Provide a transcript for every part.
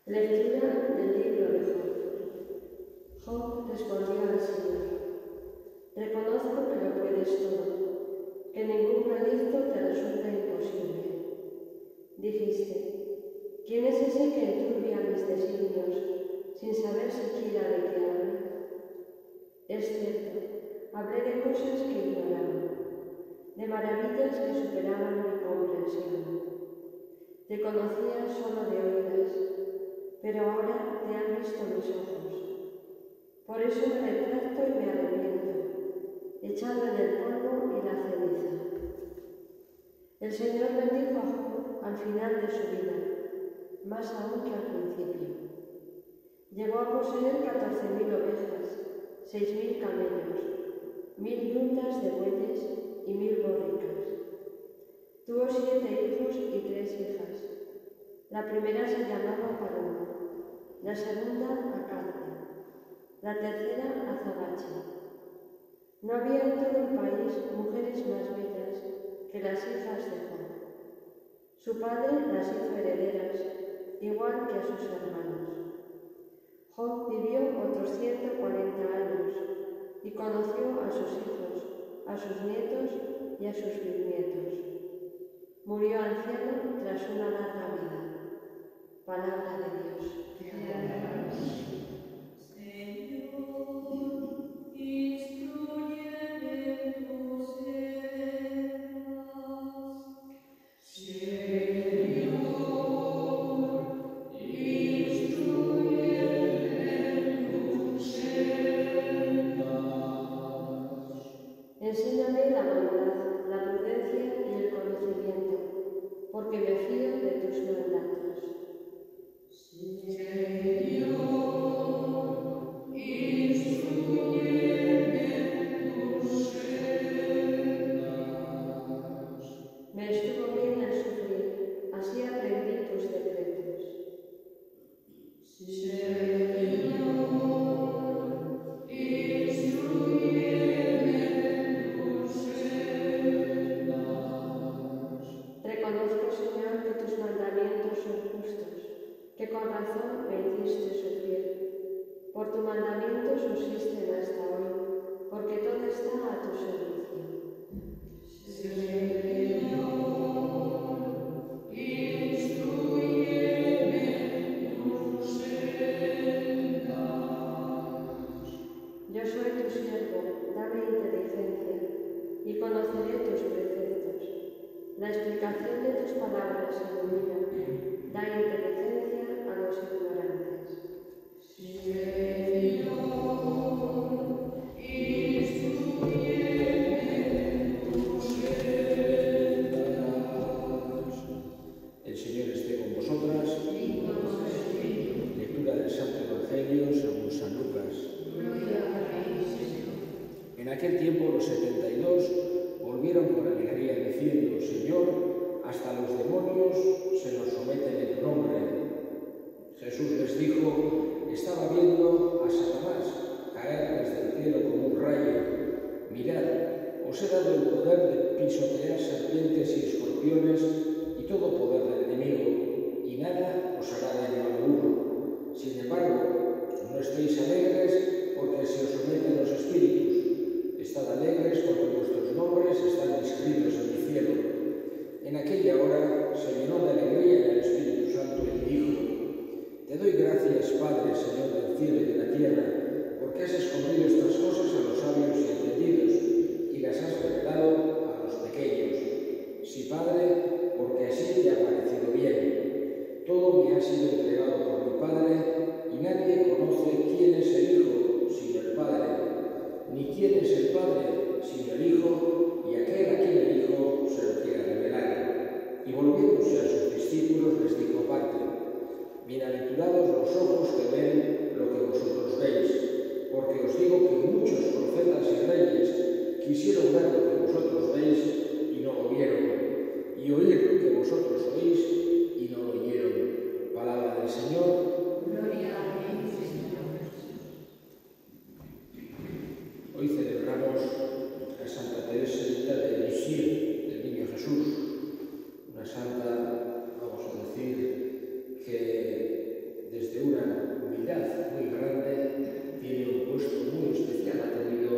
Lectura del libro de Job. Job respondió al Señor: reconozco que lo puedes todo, que ningún proyecto te resulta imposible. Dijiste: ¿quién es ese que enturbia mis designios, sin saber siquiera de qué habla? Es cierto, hablé de cosas que ignoraba, de maravillas que superaban mi comprensión. Te conocía solo de oídas, pero ahora te han visto mis ojos. Por eso me retracto y me arrepiento, echado en el polvo y la ceniza. El Señor bendijo a Job al final de su vida, más aún que al principio. Llegó a poseer 14.000 ovejas, 6.000 camellos, 1.000 yuntas de bueyes y 1.000 borricas. Tuvo 7 hijos y 3 hijas. La primera se llamaba Paloma, la segunda Acacia, la tercera Azabache. No había en todo el país mujeres más bellas que las hijas de Job. Su padre las hizo herederas, igual que a sus hermanos. Job vivió otros 140 años y conoció a sus hijos, a sus nietos y a sus bisnietos. Murió anciano tras una larga vida. Palabra de Dios. Enséñame la bondad, la prudencia y el conocimiento, porque me fío de tus mandatos. Me estuvo bien el sufrir, así aprendí tus decretos. Reconozco, Señor, que tus mandamientos son justos, que con razón me hiciste sufrir. Por tu mandamiento subsisten hasta hoy, porque todo está a tu servicio. Yo soy tu siervo, dame inteligencia, y conoceré tus preceptos. La explicación de tus palabras ilumina, da inteligencia a los ignorantes. El Señor esté con vosotras. Lectura del Santo Evangelio según San Lucas. En aquel tiempo los 72 volvieron con alegría diciendo: Señor, hasta los demonios se nos someten en tu nombre. Jesús les dijo: estaba viendo a Satanás caer desde el cielo como un rayo. Mirad, os he dado el poder de pisotear serpientes y escorpiones y todo poder del enemigo, y nada os hará daño alguno. Sin embargo, no estéis alegres porque se os someten los espíritus. Estad alegres porque vuestros nombres están escritos en el cielo. En aquella hora se llenó de alegría en el Espíritu Santo y dijo: te doy gracias, Padre, Señor del cielo y de la tierra, porque has escondido estas cosas a los sabios y entendidos y las has revelado a los pequeños. Sí, Padre, porque así te ha parecido bien. Todo me ha sido entregado por mi Padre, y nadie conoce quién es el Hijo sino el Padre, ni quién es el Padre sino el Hijo, y aquel a quien el Hijo se lo quiera revelar. Y volviéndose a sus discípulos les dijo aparte: bienaventurados los ojos que ven lo que vosotros veis, porque os digo que muchos profetas y reyes quisieron ver lo que vosotros veis y no lo vieron, y oír lo que vosotros oís y no lo oyeron. Palabra del Señor. Gloria a ti, Señor. Hoy celebramos a Santa Teresita de Lisieux, del Niño Jesús, una santa, vamos a decir, que humanidad muy grande, tiene un puesto muy especial, ha tenido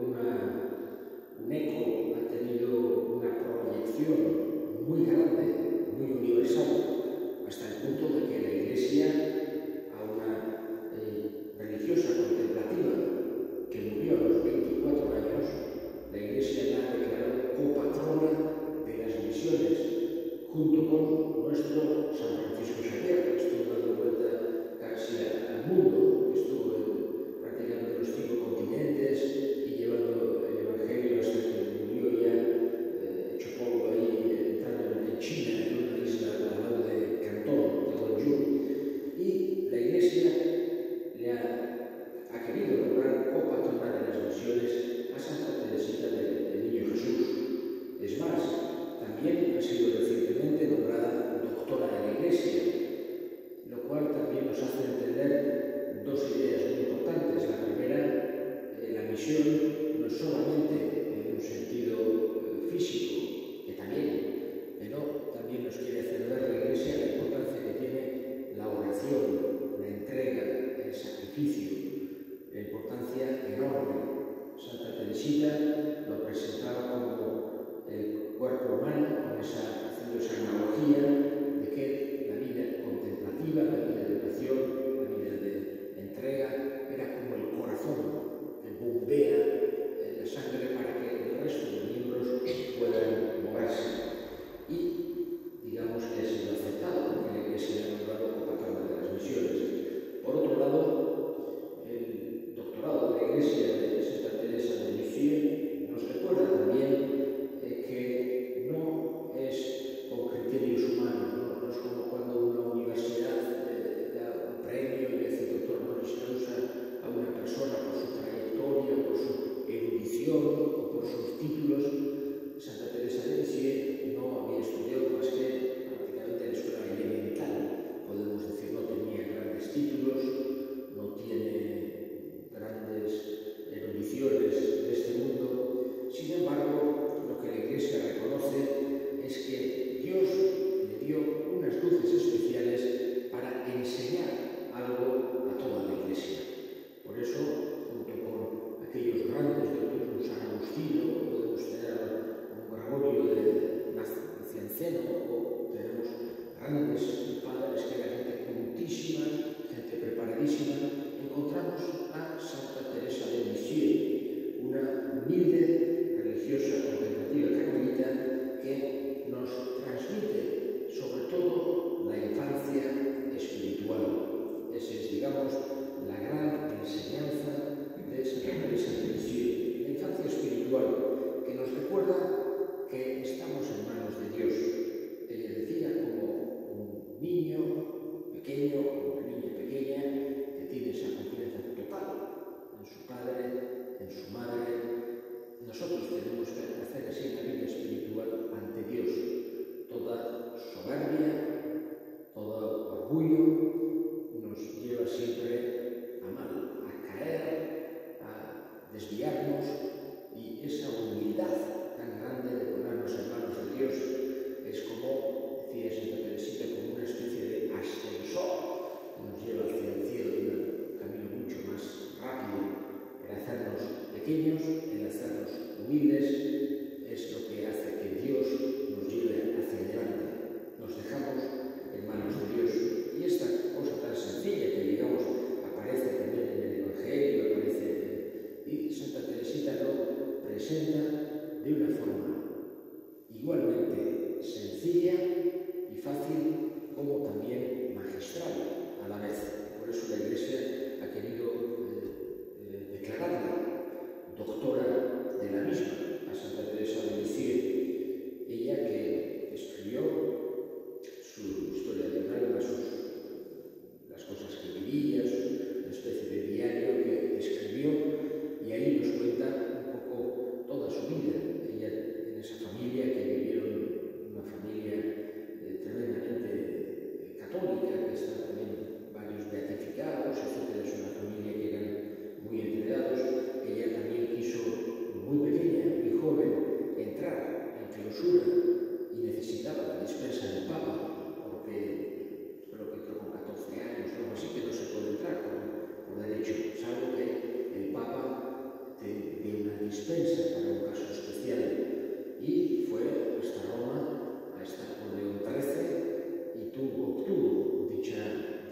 un eco, ha tenido una proyección muy grande, muy universal, hasta el punto de que la Iglesia, a una religiosa contemplativa que murió a los 24 años, la Iglesia la ha declarado copatrona de las misiones, junto con nuestro San Francisco Xavier, que estuvo dando vuelta casi al mundo, que estuvo en prácticamente los 5 continentes y llevando el Evangelio hasta que murió ya hecho polvo ahí, entrando en China, en una isla al lado de Cantón, de Honju. Y la Iglesia le ha querido nombrar copatrona de las misiones a Santa Teresita del Niño Jesús. Es más, también ha sido recientemente nombrada doctora de la Iglesia, lo cual también nos hace entender dos ideas muy importantes. La primera, la misión no es solamente en un sentido físico, que también, pero también nos quiere hacer ver la Iglesia la importancia que tiene la oración, la entrega, el sacrificio, la importancia enorme. Santa Teresita lo presentaba como el cuerpo humano, haciendo esa analogía de que la vida contemplativa, la vida de oración, la vida de entrega, era como el corazón que bombea la sangre para que el resto de miembros puedan moverse. Y digamos que ha sido aceptado porque la Iglesia ha nombrado copatrona de las misiones. Por otro lado, el doctorado de la Iglesia de Santa Teresa de Lisieux nos recuerda también que no es con criterios humanos, no es como cuando una universidad da un premio y le dice doctor honoris causa a una persona por su trayectoria, por su erudición o por sus títulos. Santa Teresa de Lisieux no había estudiado más que prácticamente la escuela elemental, podemos decir, no tenía grandes títulos, no tiene grandes erudiciones de este mundo. Sin embargo, lo que la Iglesia reconoce es que Dios le dio unas luces especiales para enseñar algo a toda la Iglesia. Por eso, junto con aquellos grandes doctores, un San Agustino, podemos tener un Gregorio de Nacianceno, o tenemos grandes padres que eran gente cultísima, gente preparadísima. Encontramos a Santa Teresa de Lisieux, una humilde religiosa contemplativa carmelita que nos transmite sobre todo la infancia espiritual. Esa es, digamos, la gran enseñanza de Santa Teresa de Lisieux, la infancia espiritual, que nos recuerda que estamos en manos de Dios. Ella decía, como un niño pequeño o una niña pequeña que tiene esa confianza total en su padre, en su madre. Nosotros tenemos que hacer así la vida espiritual ante Dios. Toda soberbia, todo orgullo nos lleva siempre a mal, a caer, a desviarnos, y esa humildad tan grande de ponernos en manos de Dios es como, decía Santa Teresita, como una especie de ascensor que nos lleva hacia el cielo de un camino mucho más rápido. El hacernos pequeños, el hacernos humildes, es lo que hace que Dios nos lleve hacia adelante. Nos dejamos en manos de Dios. Y esta cosa tan sencilla que, digamos, aparece también en el Evangelio, y Santa Teresita lo presenta de una forma igualmente sencilla y fácil, como también magistral a la vez. Por eso la Iglesia ha querido declararla doctora de la misma a Santa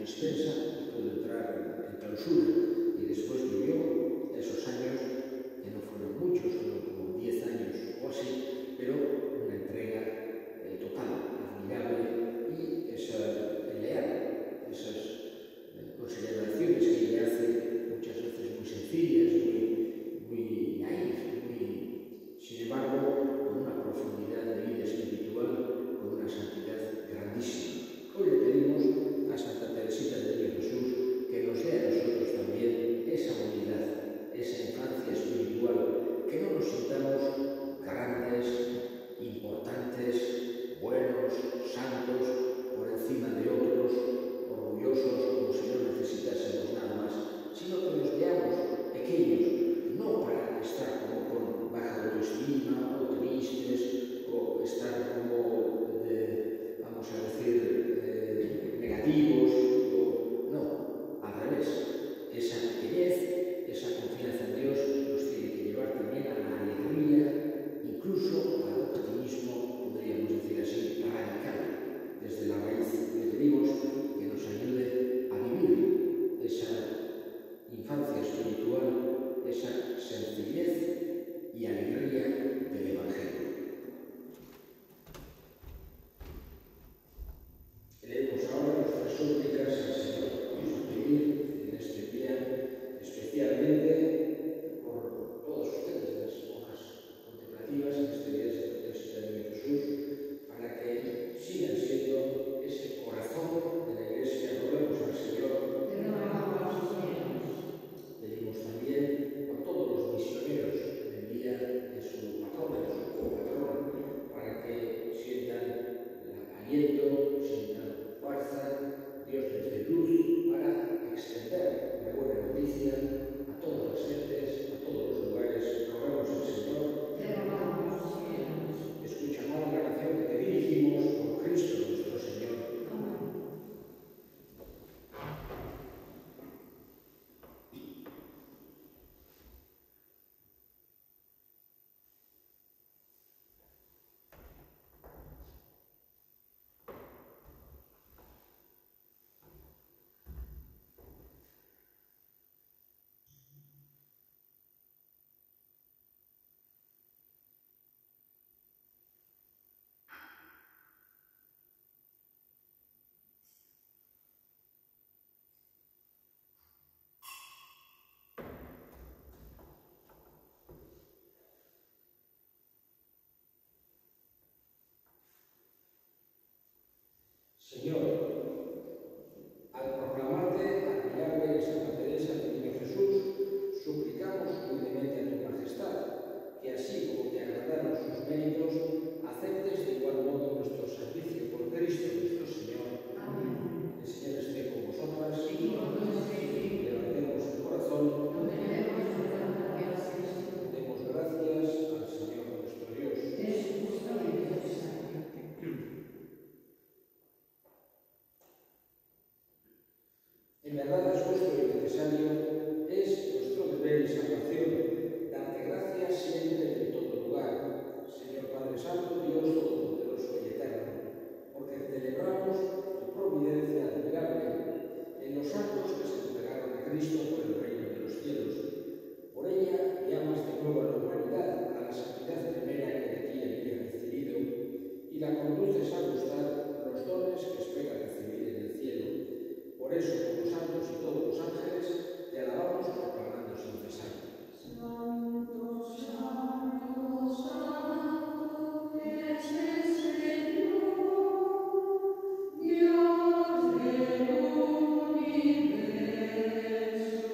dispensa y pudo entrar en clausura. Y después vivió esos años, que no fueron muchos, fueron como 10 años o así, pero una entrega total, admirable, y esa leal, esas consideraciones que ella hace, muchas veces muy sencillas, muy naif, sin embargo, con una profundidad de vida espiritual, con una santidad grandísima. Hoy le pedimos a Santa Teresita del Niño Jesús que nos dé a nosotros también esa unidad, esa infancia espiritual, que no nos sintamos grandes, importantes, buenos, santos, por encima de otros, orgullosos, como si no necesitásemos nada más, sino que nos veamos pequeños, no para estar como con baja autoestima o tristes o estar como, vamos a decir, negativos, no, al revés. Esa pequeñez, esa confianza en Dios nos tiene que llevar también a la alegría, incluso al optimismo, podríamos decir así, radical. Desde la raíz le pedimos que nos ayude a vivir esa infancia espiritual, esa sencillez y alegría del Evangelio. Leemos ahora nuestras súplicas al Señor. Vamos a pedir en este día especialmente por todos ustedes, las monjas contemplativas, en este día de Santa Teresita del Niño Jesús, para que sigan siendo ese corazón de la Iglesia. Roguemos al Señor. Pedimos también por todos los misioneros en el día de su patrona, de su copatrona, para que sientan el aliento, sientan fuerza. Dios les dé luz para extender la buena noticia a todas las gentes, a todos los lugares. Roguemos al Señor. Escuchamos la oración que te dirigimos por Cristo nuestro Señor. Señor, al proclamarte admirable Santa Teresa del Niño Jesús, suplicamos humildemente a tu majestad que así como te agradaron sus méritos, aceptes de igual modo nuestro servicio por Cristo nuestro Señor. Amén. El Señor esté con vosotras. Levantemos el corazón. Demos gracias al Señor nuestro Dios. En verdad es justo y necesario, es nuestro deber y salvación, darte gracias siempre en todo lugar, Señor Padre Santo, Dios Todopoderoso y Eterno, porque celebramos tu providencia admirable en los santos que se entregaron a Cristo por el reino de los cielos. Por ella llamas de nuevo a la humanidad a la santidad primera que de ti había recibido y la conduces a gustar los dones que espera recibir en el cielo. Por eso, con los santos y todos los ángeles, te alabamos proclamando sin cesar. Santo, santo, santo, es el Señor, Dios del universo.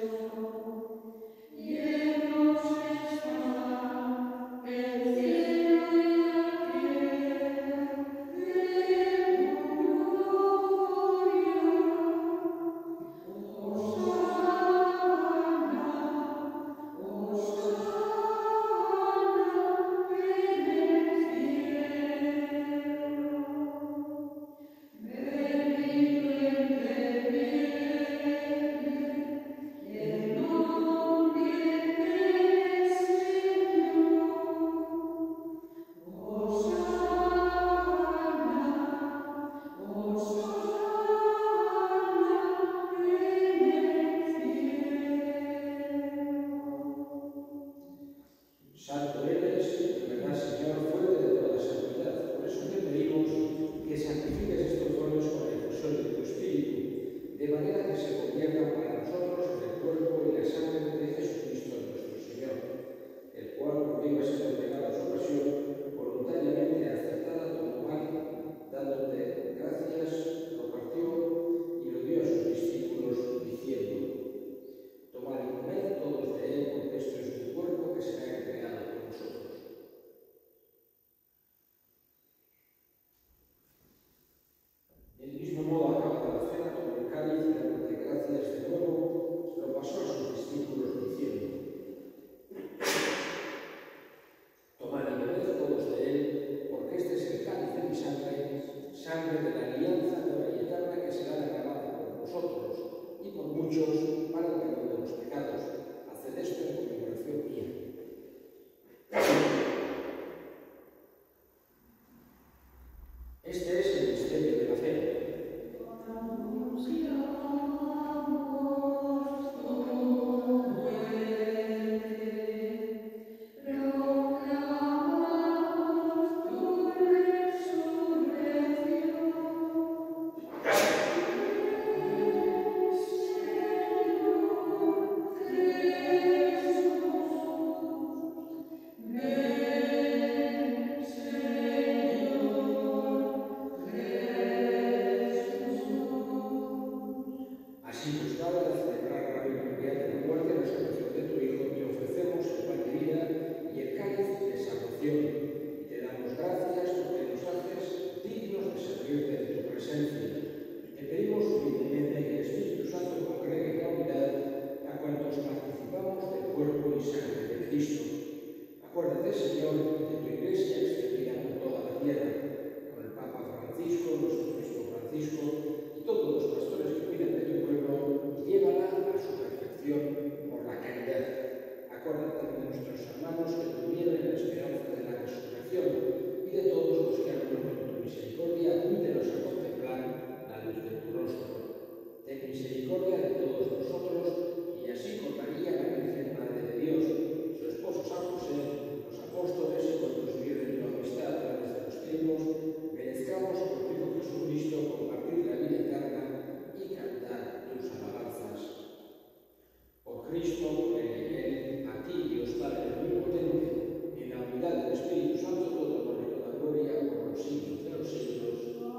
Así, buscada de celebrar la memoria de la muerte y resurrección de tu Hijo, te ofrecemos el pan de vida y el cáliz de salvación. Y te damos gracias porque nos haces dignos de servirte de tu presencia. Te pedimos humildemente que el Espíritu Santo congregue en la unidad a cuantos participamos del cuerpo y sangre de Cristo. Acuérdate, Señor, de tu Iglesia extendida por toda la tierra, con el Papa Francisco, nuestro obispo Francisco y todos los pastores que cuidan de tu pueblo, llévala a su perfección por la caridad. Acuérdate de nuestros hermanos que durmieron en la esperanza de la resurrección y de todos los que han muerto en tu misericordia, admítelos a contemplar la luz de tu rostro. Ten misericordia de todos nosotros y así con María, la Virgen Madre de Dios, su esposo San José, los apóstoles y cuantos viven en tu amistad a través de los tiempos, merezcamos por tu Hijo Jesucristo compartir la vida eterna y cantar tus alabanzas. Por Cristo, por él y en él, a ti, Dios Padre omnipotente, en la unidad del Espíritu Santo, todo honor y toda gloria por los siglos de los siglos.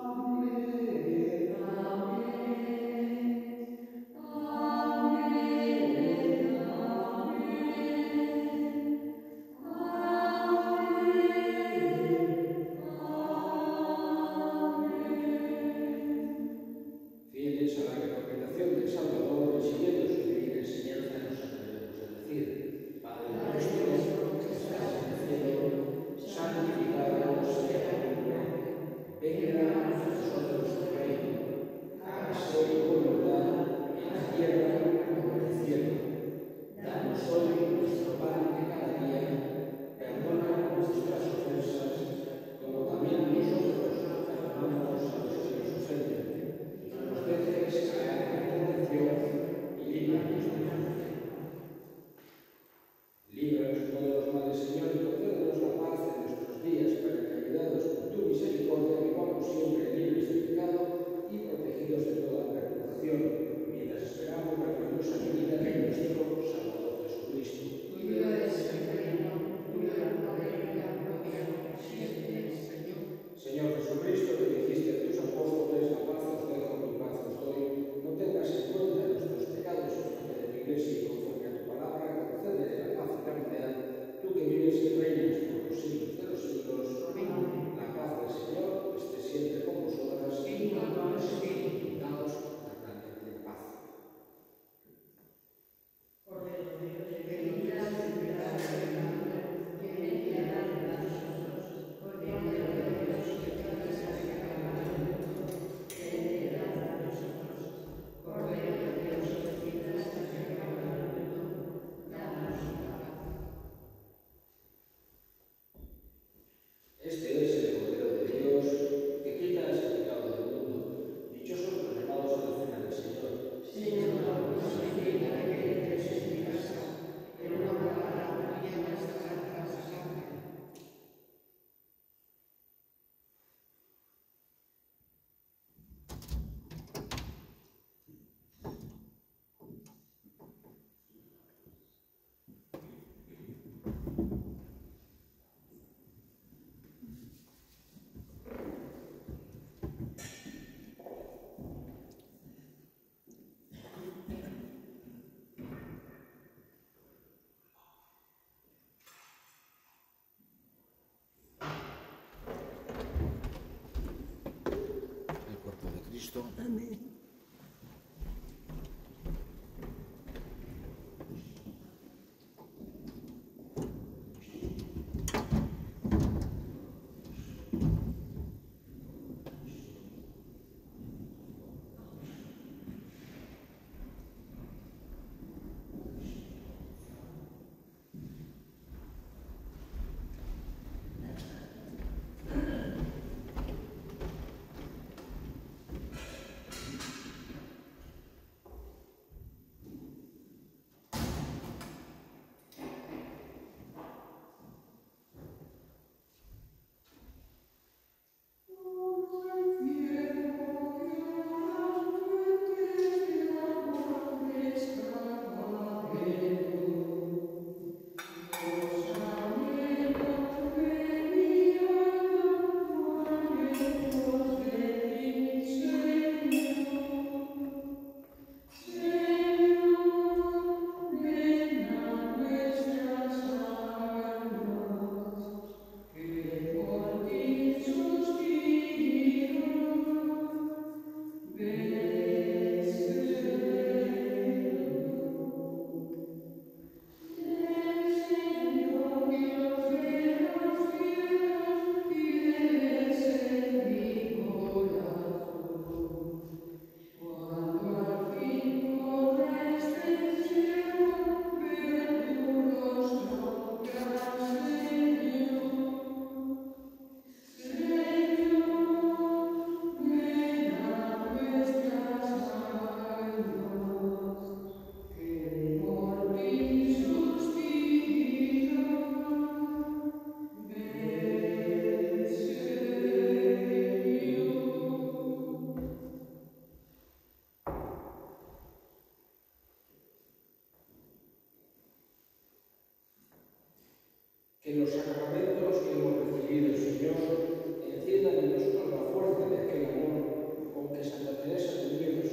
Fieles a la recomendación del Salvador y siguiendo su divina enseñanza, nos atrevemos a decir: Padre nuestro que estás en el cielo, santificado sea tu nombre. Venga a nosotros tu reino. Hágase tu voluntad en la tierra como en el cielo. Danos hoy nuestro pan de cada día. Perdona nuestras ofensas, como también nosotros perdonamos a los que nos ofenden. No nos dejes caer en la tentación y líbranos del mal. Líbranos de todos los males, Señor, y concédenos la paz en nuestros días, para que, ayudados por tu misericordia, vivamos siempre libres de pecado y protegidos de toda perturbación, mientras esperamos la gloriosa venida de nuestro Salvador Jesucristo. Tuyo es el reino, tuyo el poder y la gloria por siempre, Señor. Señor Jesucristo, que dijiste a tus apóstoles: la paz os dejo, mi paz os doy, no tengas en cuenta nuestros pecados, sino que de tu Iglesia y conforme a tu palabra, concédele la paz y la unidad, tú que vives y reinas por los siglos de los siglos. Amén. La paz del Señor esté siempre con vosotras Y con tu espíritu. daos eternamente en paz. Cordero de Dios, que quitas el pecado del mundo, ten piedad de nosotros. Cordero de Dios, que quitas el pecado del mundo, ten piedad de nosotros. Cordero de Dios, que quitas el pecado del mundo, danos la paz. Este es el Cordero de Dios que quita el pecado del mundo. Dichosos los llamados a la cena del Señor. Señor, no soy digna de que entres en mi casa, pero una palabra y en esta casa santa. El cuerpo de Cristo. Amén. en los sacramentos que hemos recibido, Señor, enciendan en nosotros la fuerza de aquel amor con que Santa Teresa de Jesús